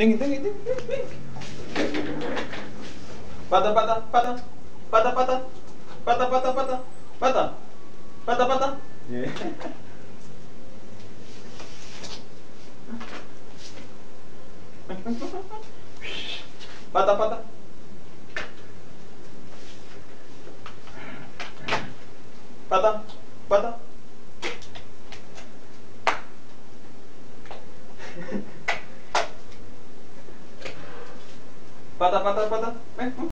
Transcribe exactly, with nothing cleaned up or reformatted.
Tinggi, tinggi, tinggi, tinggi. Patah, patah, patah, patah, patah, patah, patah, patah, patah, patah, patah. Yeah. Patah, patah. Patah, patah. Patah, patah, patah. Eh,